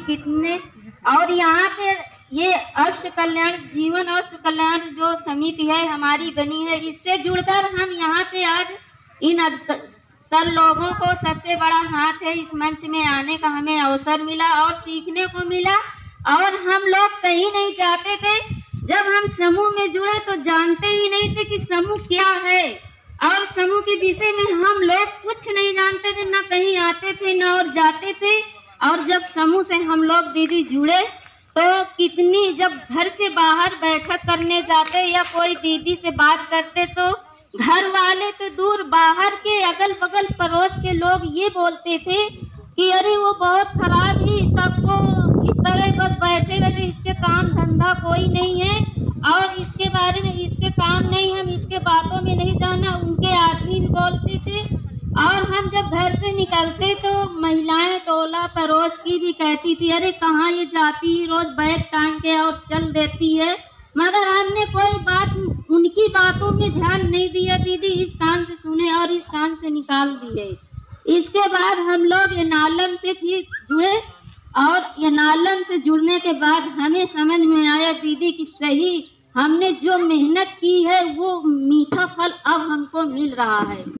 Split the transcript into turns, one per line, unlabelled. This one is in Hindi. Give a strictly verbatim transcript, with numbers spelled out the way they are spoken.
कितने। और यहाँ पे ये अष्ट कल्याण जीवन अष्ट कल्याण जो समिति है हमारी बनी है, इससे जुड़कर हम यहाँ पे आज इन सब लोगों को सबसे बड़ा हाथ है इस मंच में आने का हमें अवसर मिला और सीखने को मिला। और हम लोग कहीं नहीं जाते थे, जब हम समूह में जुड़े तो जानते ही नहीं थे कि समूह क्या है और समूह के विषय में हम लोग कुछ नहीं जानते थे, ना कहीं आते थे ना और जाते थे। और जब समूह से हम लोग दीदी जुड़े तो कितनी, जब घर से बाहर बैठक करने जाते या कोई दीदी से बात करते तो घर वाले तो दूर, बाहर के अगल बगल पड़ोस के लोग ये बोलते थे कि अरे वो बहुत खराब ही, सबको इस तरह बस बैठे बैठे, इसके काम धंधा कोई नहीं है और इसके बारे में इसके काम नहीं, हम इसके बातों में नहीं जाना, उनके आदमी भी बोलते थे। और हम जब घर से निकलते तो महिलाएं टोला पड़ोस की भी कहती थी अरे कहाँ ये जाती है, रोज बैग टांग के और चल देती है। मगर हमने कोई बात उनकी बातों में ध्यान नहीं दिया दीदी, इस कान से सुने और इस कान से निकाल दिए। इसके बाद हम लोग एनालम से फिर जुड़े और एनालम से जुड़ने के बाद हमें समझ में आया दीदी कि सही हमने जो मेहनत की है वो मीठा फल अब हमको मिल रहा है।